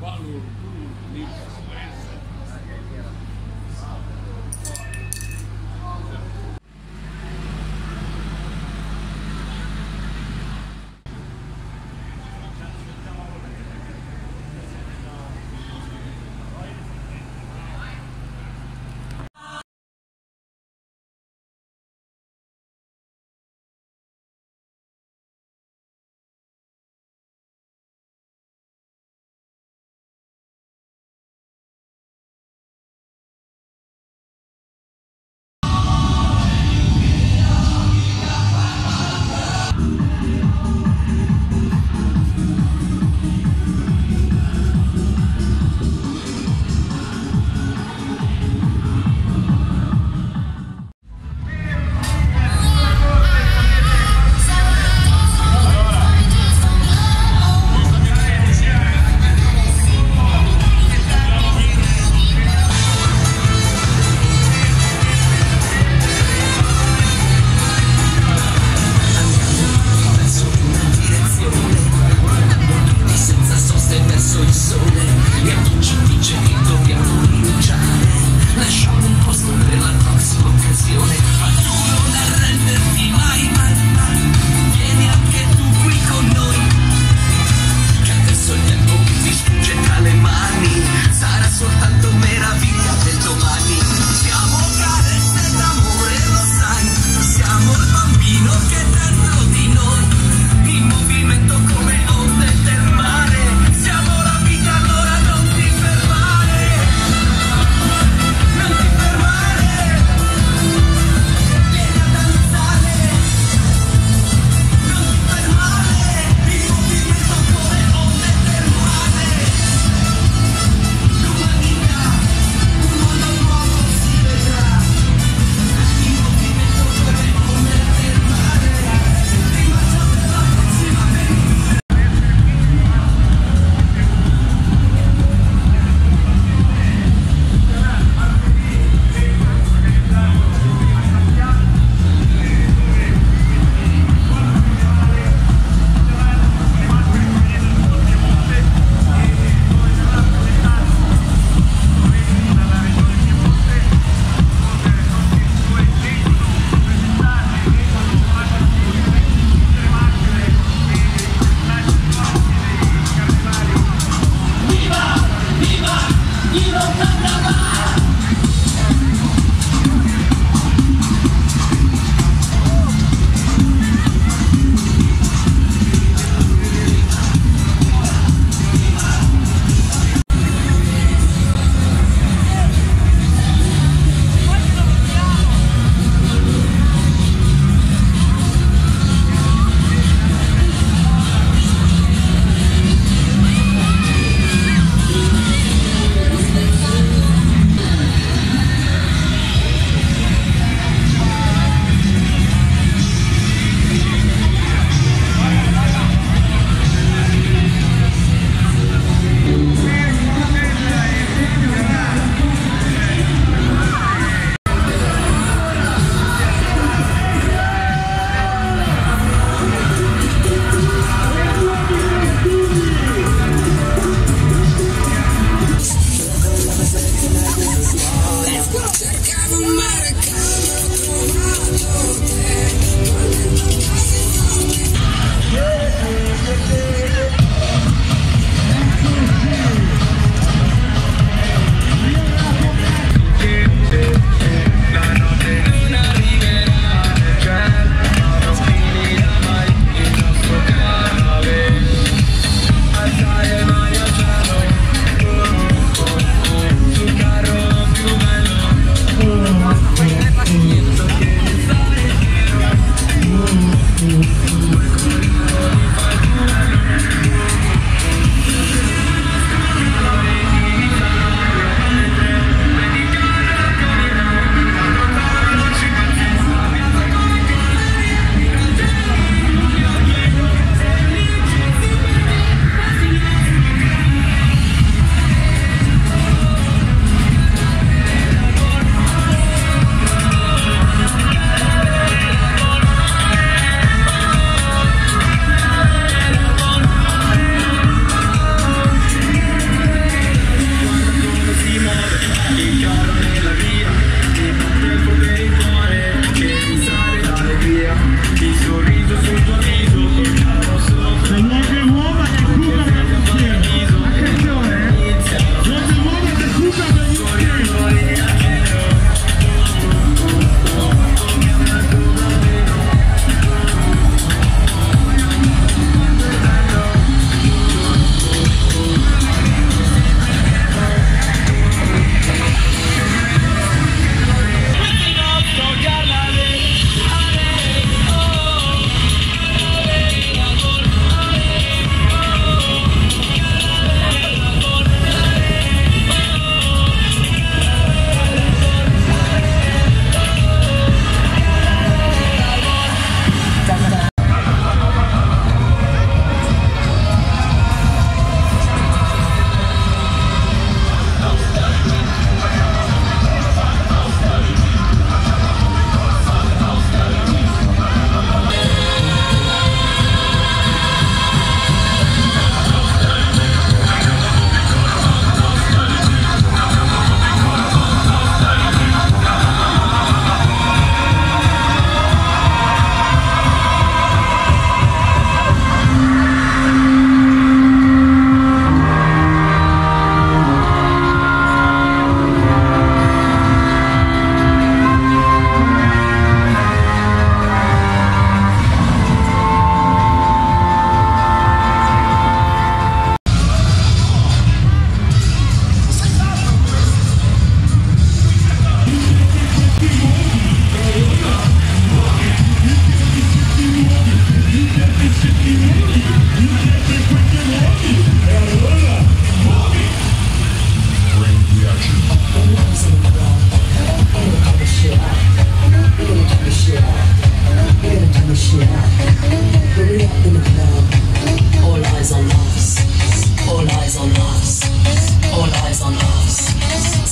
valor por influência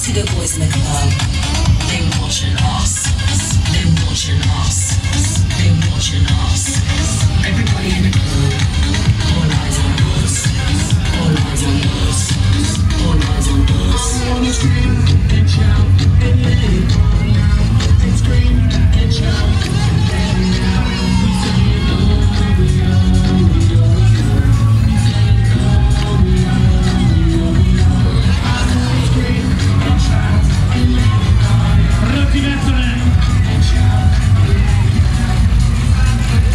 See the boys in the club, they watching us, they watching us, they watching us. Everybody in the club, all eyes on us, all eyes on us, all eyes on us. I wanna scream and shout and let it all out, and scream and shout and let it out. We say it all, we are, we are, we are. We say it all, we are, we are, we are. I wanna scream and shout and let it all out. Rottinettone! And shout and let it out.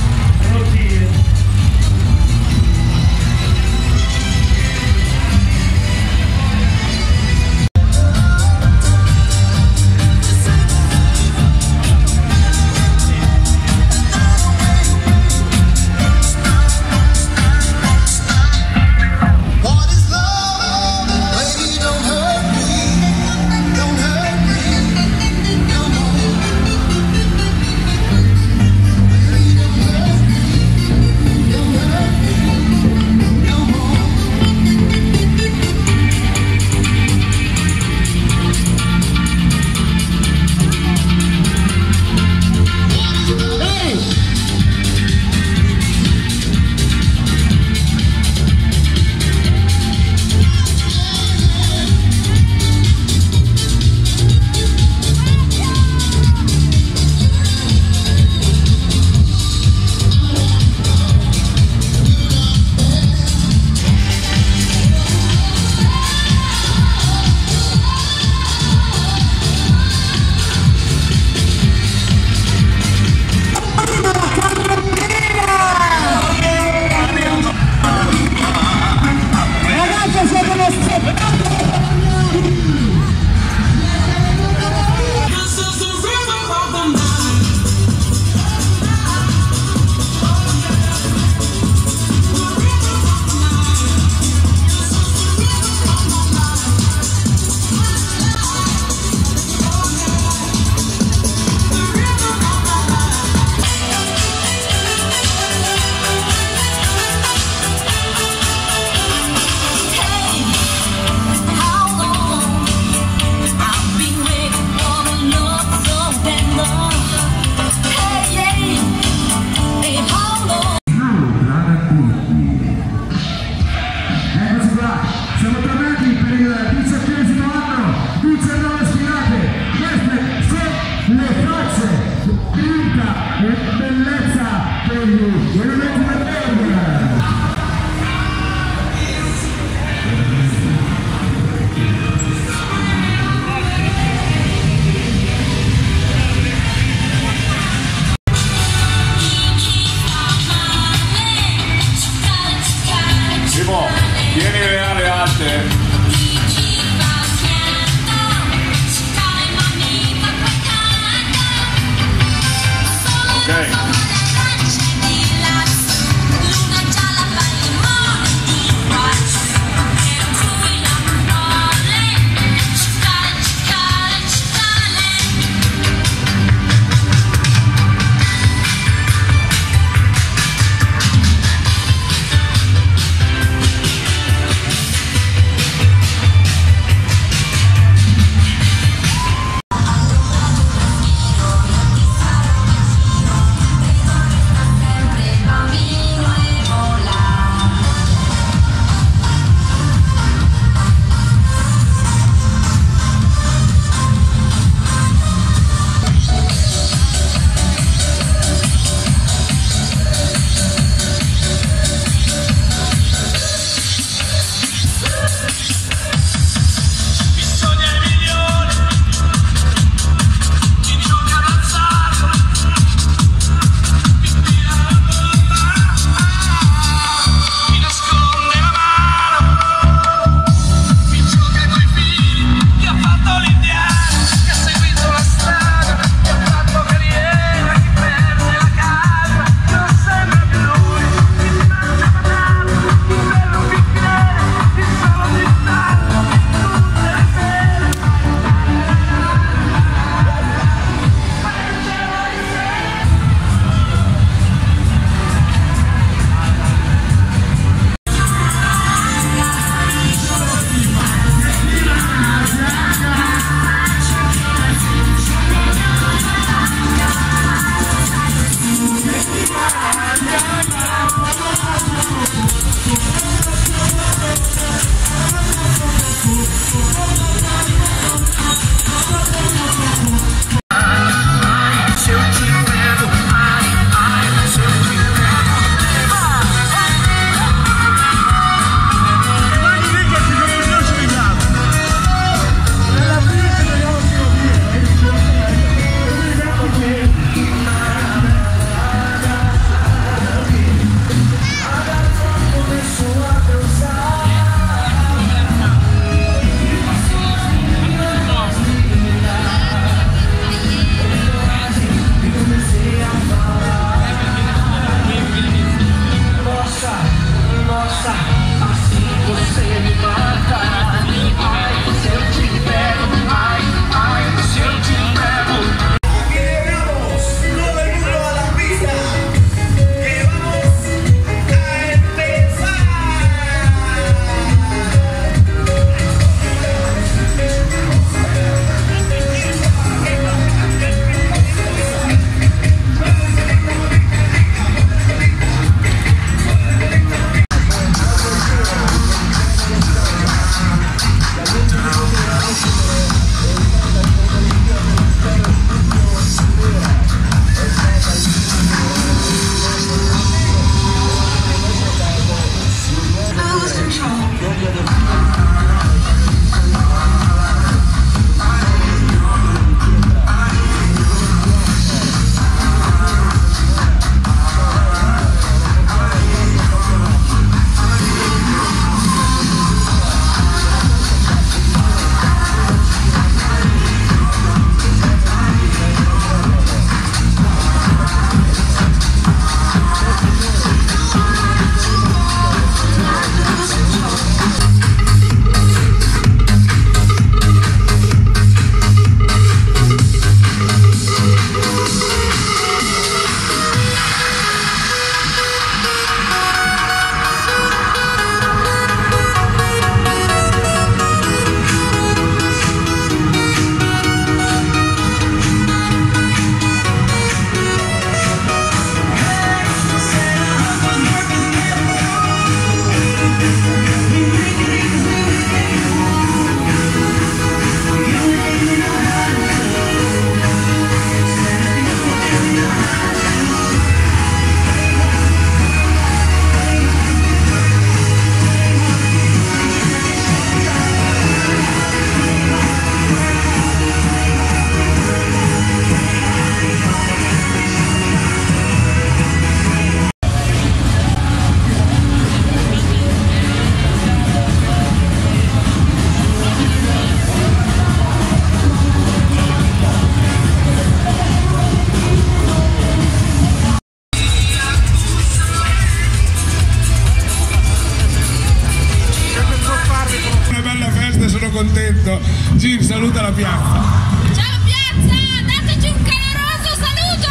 contento. Gir, saluta la piazza. Ciao piazza, dateci un caloroso saluto!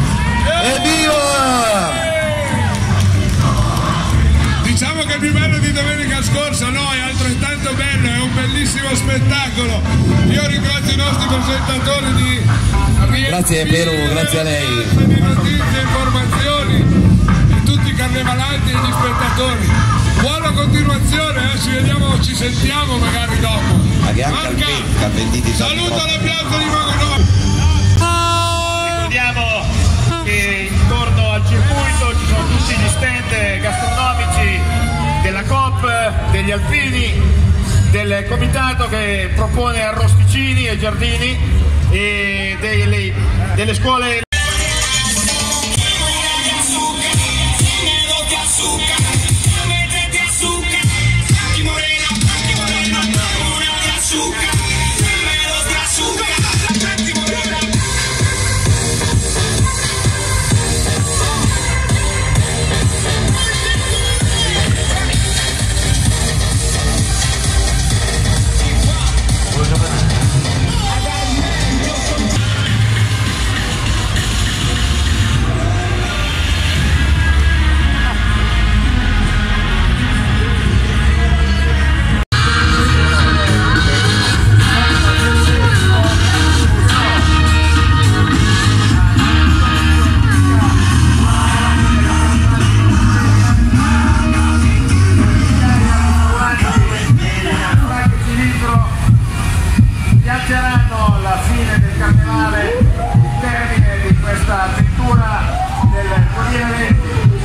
Evviva! Diciamo che il più bello di domenica scorsa, no, è altrettanto bello, è un bellissimo spettacolo. Io ringrazio i nostri presentatori di Grazie Piero, grazie a lei. di notizie, informazioni, e tutti i carnevalanti e gli spettatori. Buona continuazione, ci vediamo, ci sentiamo magari dopo. Ma che anche Calvenditi Saluto alla piazza di Magonò. Ricordiamo che intorno al circuito ci sono tutti gli stand gastronomici della Coop, degli alpini, del comitato che propone arrosticini e giardini e delle scuole. Piazzeranno la fine del carnevale, il termine di questa avventura del 2020.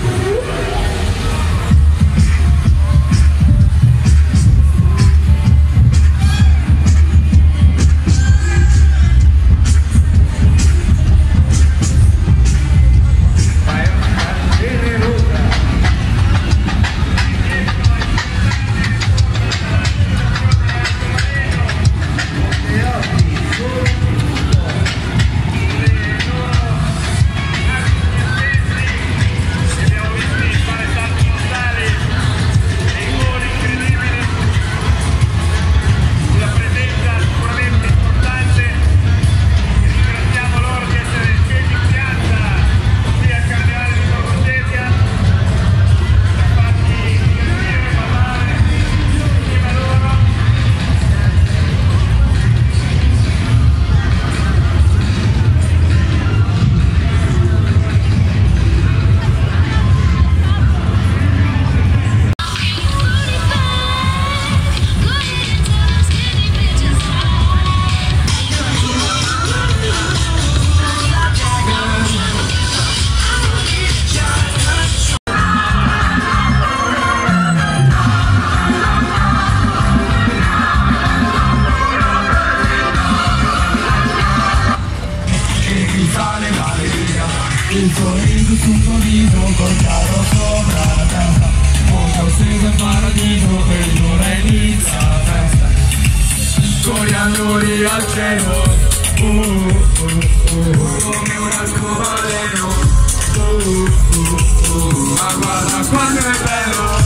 Il sorriso sul tuo viso col carro sopra la testa, voce ostesa in paradiso per l'ora inizia la festa, con gli allori al cielo, come un arcobaleno, ma guarda quanto è bello.